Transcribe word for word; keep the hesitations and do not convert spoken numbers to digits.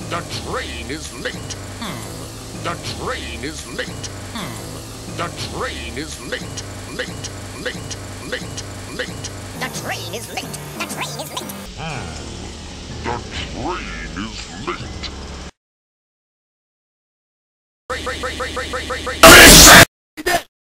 The train is late. Hmm. The train is late. Hmm. The train is late. Late. Late. Late. Late. The train is late. The train is late. Hmm. The train is late. Train, train, train, train, train, train, train.